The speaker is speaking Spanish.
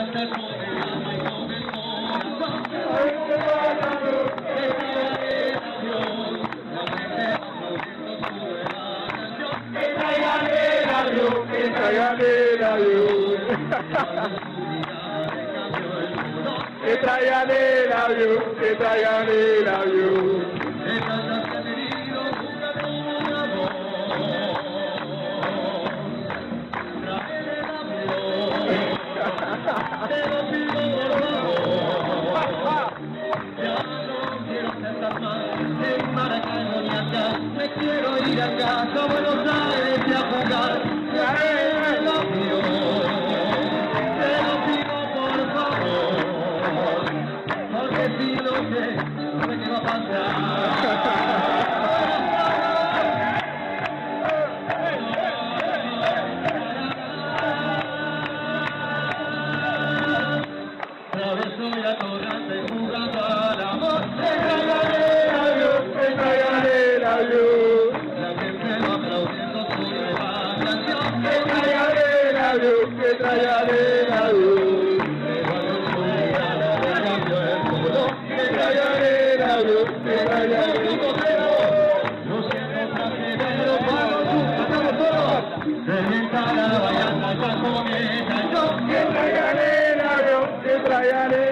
Que traigan el avión, que traigan el avión. Te lo pido por favor, ya no quiero estar más en Maracaibo ni acá, me quiero ir a casa a Buenos Aires y a jugar, traer el avión, te lo pido por favor, porque si no sé qué va a pasar. Soy atorrante jugando al amor. Que traigan el avión, que traigan el avión. La gente va aplaudiendo su nueva canción. Que traigan el avión, que traigan el avión. Que traigan el avión, que traigan el avión. Lo siento, trasero, vamos todos. Se inventa la baiana, ya comienza yo. Que traigan el avión, que traigan el avión.